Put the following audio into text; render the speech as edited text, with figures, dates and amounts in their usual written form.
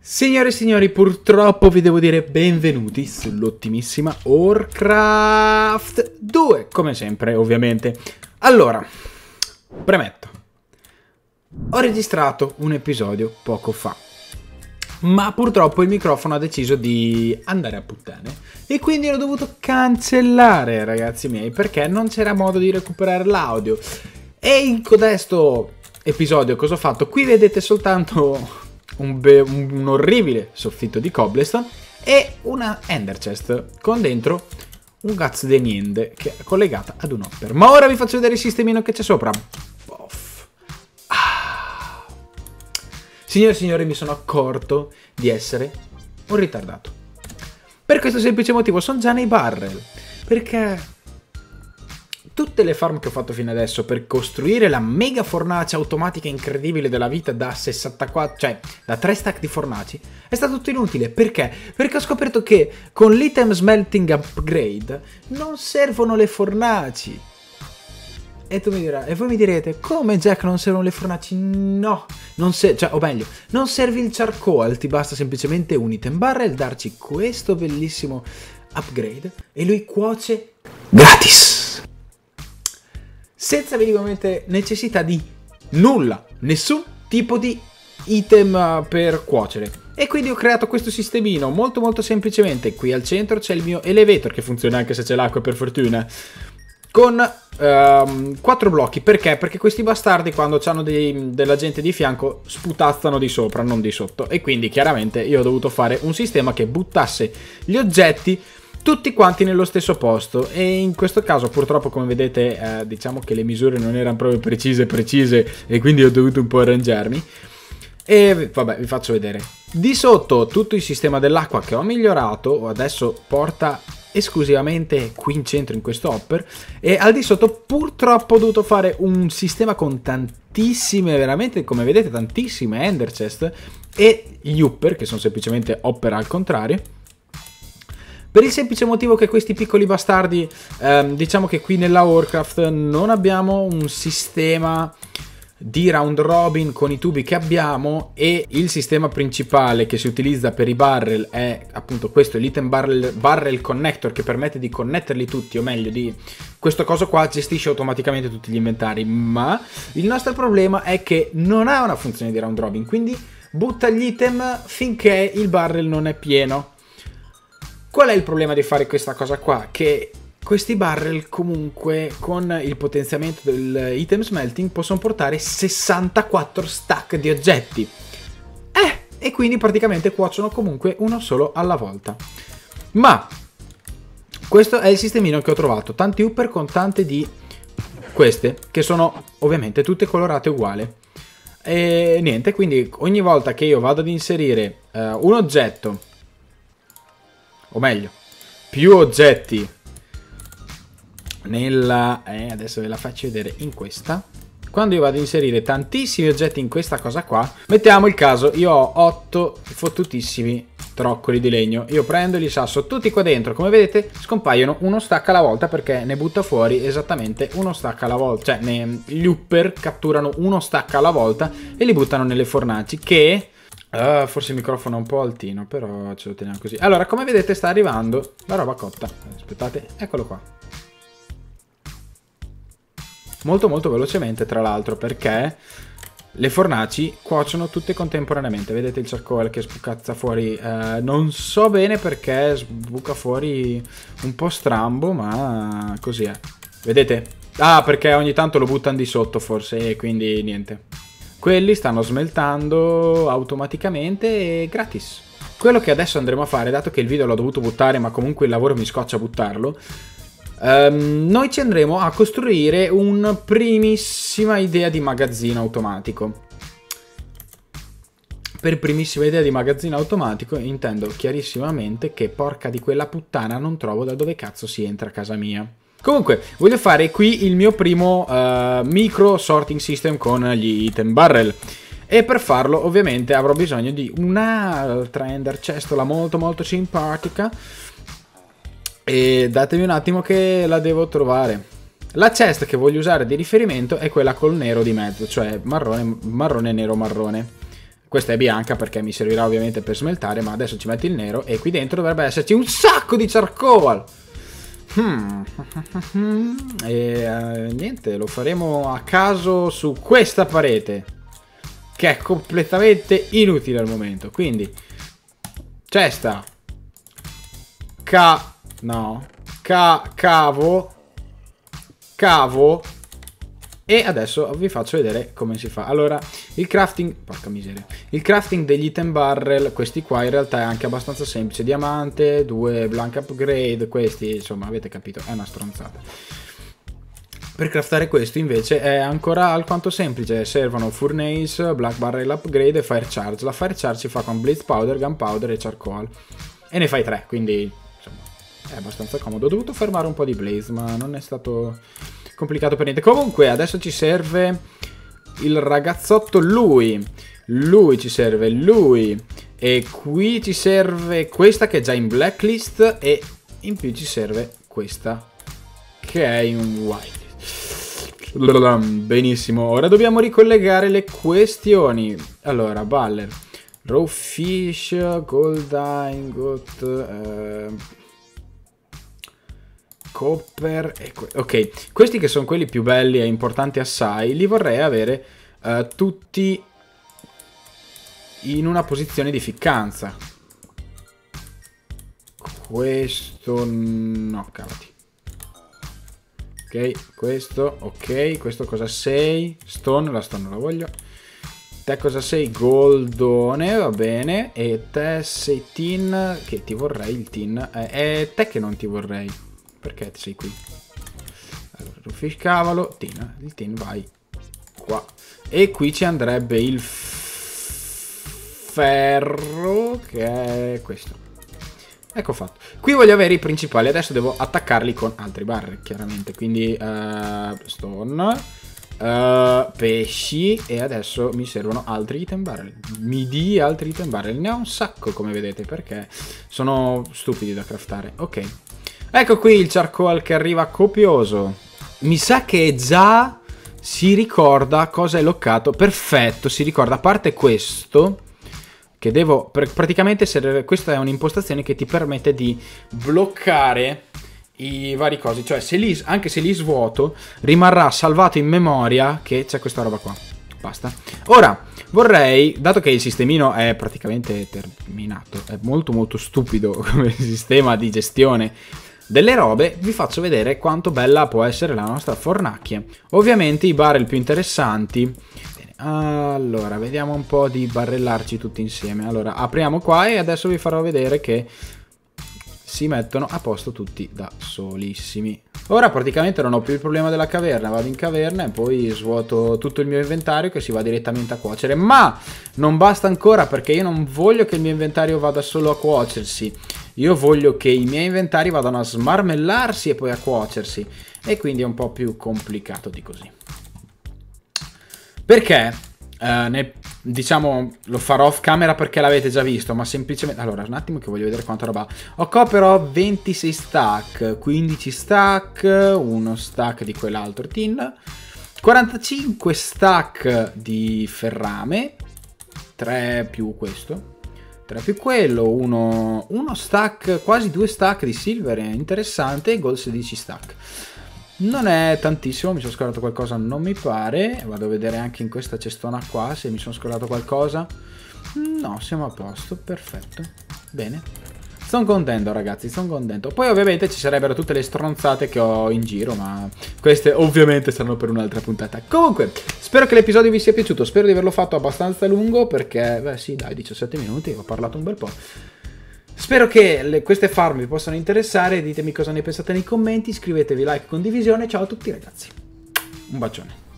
Signore e signori, purtroppo vi devo dire benvenuti sull'ottimissima Warcraft 2, come sempre ovviamente. Allora, premetto, ho registrato un episodio poco fa, ma purtroppo il microfono ha deciso di andare a puttane e quindi l'ho dovuto cancellare, ragazzi miei, perché non c'era modo di recuperare l'audio. E in codesto episodio cosa ho fatto? Qui vedete soltanto un orribile soffitto di cobblestone e una ender chest con dentro un cazzo di niente che è collegata ad un hopper. Ma ora vi faccio vedere il sistemino che c'è sopra. Signore e signori, mi sono accorto di essere un ritardato. Per questo semplice motivo sono già nei barrel, perché tutte le farm che ho fatto fino adesso per costruire la mega fornace automatica incredibile della vita da 64, cioè da 3 stack di fornaci, è stato tutto inutile. Perché? Perché ho scoperto che con l'item smelting upgrade non servono le fornaci. E tu mi dirai, e voi mi direte, come Jack non servono le fornaci? No, non o meglio, non serve il charcoal, ti basta semplicemente un item barrel, darci questo bellissimo upgrade e lui cuoce gratis. Senza minimamente necessità di nulla, nessun tipo di item per cuocere. E quindi ho creato questo sistemino molto semplicemente. Qui al centro c'è il mio elevator che funziona anche se c'è l'acqua, per fortuna, con 4 blocchi. Perché? Perché questi bastardi quando hanno della gente di fianco sputazzano di sopra, non di sotto. E quindi chiaramente io ho dovuto fare un sistema che buttasse gli oggetti tutti quanti nello stesso posto. E in questo caso purtroppo, come vedete, diciamo che le misure non erano proprio precise e quindi ho dovuto un po' arrangiarmi. E vabbè, vi faccio vedere. Di sotto tutto il sistema dell'acqua che ho migliorato adesso porta esclusivamente qui in centro in questo hopper, e al di sotto purtroppo ho dovuto fare un sistema con tantissime, veramente come vedete tantissime ender chest e gli hopper che sono semplicemente hopper al contrario, per il semplice motivo che questi piccoli bastardi, diciamo che qui nella Warcraft non abbiamo un sistema di round robin con i tubi che abbiamo, e il sistema principale che si utilizza per i barrel è appunto questo, l'item barrel connector, che permette di connetterli tutti, o meglio di questo coso qua gestisce automaticamente tutti gli inventari. Ma il nostro problema è che non ha una funzione di round robin, quindi butta gli item finché il barrel non è pieno. Qual è il problema di fare questa cosa qua? Che questi barrel comunque con il potenziamento dell'item smelting possono portare 64 stack di oggetti. E quindi praticamente cuociono comunque uno solo alla volta. Ma questo è il sistemino che ho trovato. Tanti hopper con tante di queste, che sono ovviamente tutte colorate uguali. E niente, quindi ogni volta che io vado ad inserire un oggetto, o meglio, più oggetti nella... adesso ve la faccio vedere in questa. Quando io vado ad inserire tantissimi oggetti in questa cosa qua, mettiamo il caso, io ho 8 fottutissimi troccoli di legno. Io prendo e li sasso tutti qua dentro. Come vedete scompaiono uno stack alla volta, perché ne butta fuori esattamente uno stack alla volta. Cioè gli hopper catturano uno stack alla volta e li buttano nelle fornaci, che... forse il microfono è un po' altino, però ce lo teniamo così. Allora, come vedete sta arrivando la roba cotta. Aspettate, eccolo qua. Molto velocemente, tra l'altro, perché le fornaci cuociono tutte contemporaneamente. Vedete il charcoal che sbucazza fuori, non so bene perché sbuca fuori un po' strambo, ma così è. Vedete? Ah, perché ogni tanto lo buttano di sotto forse, e quindi niente. Quelli stanno smeltando automaticamente e gratis. Quello che adesso andremo a fare, dato che il video l'ho dovuto buttare, ma comunque il lavoro mi scoccia buttarlo, noi ci andremo a costruire una primissima idea di magazzino automatico. Per primissima idea di magazzino automatico intendo chiarissimamente che, porca di quella puttana, non trovo da dove cazzo si entra a casa mia. Comunque, voglio fare qui il mio primo micro sorting system con gli item barrel. E per farlo ovviamente avrò bisogno di un'altra ender chestola molto simpatica. E datemi un attimo che la devo trovare. La chest che voglio usare di riferimento è quella col nero di mezzo, cioè marrone, nero, marrone. Questa è bianca perché mi servirà ovviamente per smeltare, ma adesso ci metti il nero e qui dentro dovrebbe esserci un sacco di charcoal. E niente, lo faremo a caso su questa parete, che è completamente inutile al momento. Quindi cesta, cavo. E adesso vi faccio vedere come si fa. Allora, il crafting, porca miseria, il crafting degli item barrel, questi qua in realtà è anche abbastanza semplice. Diamante, 2 blank upgrade, questi insomma avete capito, è una stronzata. Per craftare questo invece è ancora alquanto semplice, servono furnace, black barrel upgrade e fire charge. La fire charge si fa con blaze powder, gunpowder e charcoal e ne fai 3, quindi insomma è abbastanza comodo. Ho dovuto fermare un po' di blaze ma non è stato complicato per niente. Comunque adesso ci serve il ragazzotto lui ci serve lui, e qui ci serve questa che è già in blacklist, e in più ci serve questa che è in white. Benissimo, ora dobbiamo ricollegare le questioni. Allora, baller, raw fish, gold ingot, copper e ok, questi che sono quelli più belli e importanti assai, li vorrei avere tutti in una posizione di ficcanza. Questo no, cavati. Ok, questo cosa sei? Stone, la stone non la voglio. Te cosa sei? Goldone, va bene. E te sei tin, che ti vorrei il tin. È te che non ti vorrei. Perché sei qui? Allora, Rufish cavolo, tin. Il tin vai qua. E qui ci andrebbe il ferro, che è questo. Ecco fatto. Qui voglio avere i principali. Adesso devo attaccarli con altri barri, chiaramente. Quindi stone, pesci. E adesso mi servono altri item barrel. Mi di altri item barrel. Ne ho un sacco, come vedete, perché sono stupidi da craftare. Ok. Ecco qui il charcoal che arriva copioso. Mi sa che già si ricorda cosa è loccato. Perfetto, si ricorda. A parte questo, che devo praticamente questa è un'impostazione che ti permette di bloccare i vari cosi, cioè anche se li svuoto rimarrà salvato in memoria che c'è questa roba qua. Basta. Ora vorrei, dato che il sistemino è praticamente terminato, è molto molto stupido come sistema di gestione delle robe, vi faccio vedere quanto bella può essere la nostra fornacchia. Ovviamente i barrel più interessanti. Allora, vediamo un po' di barrellarci tutti insieme. Allora, apriamo qua e adesso vi farò vedere che si mettono a posto tutti da solissimi. Ora praticamente non ho più il problema della caverna. Vado in caverna e poi svuoto tutto il mio inventario che si va direttamente a cuocere. Ma non basta ancora, perché io non voglio che il mio inventario vada solo a cuocersi. Io voglio che i miei inventari vadano a smarmellarsi e poi a cuocersi. E quindi è un po' più complicato di così. Perché, diciamo, lo farò off camera perché l'avete già visto, ma semplicemente... Allora, un attimo che voglio vedere quanta roba ho. Qua però 26 stack, 15 stack, uno stack di quell'altro tin, 45 stack di ferrame, 3 più questo, 3 più quello, uno stack, quasi 2 stack di silver, interessante, e gold 16 stack. Non è tantissimo, mi sono scordato qualcosa, non mi pare. Vado a vedere anche in questa cestona qua se mi sono scordato qualcosa. No, siamo a posto, perfetto. Bene. Sono contento ragazzi, sono contento. Poi ovviamente ci sarebbero tutte le stronzate che ho in giro, ma queste ovviamente saranno per un'altra puntata. Comunque, spero che l'episodio vi sia piaciuto. Spero di averlo fatto abbastanza lungo perché, beh sì dai, 17 minuti, ho parlato un bel po'. Spero che queste farm vi possano interessare, ditemi cosa ne pensate nei commenti, iscrivetevi, like, condivisione, ciao a tutti ragazzi, un bacione.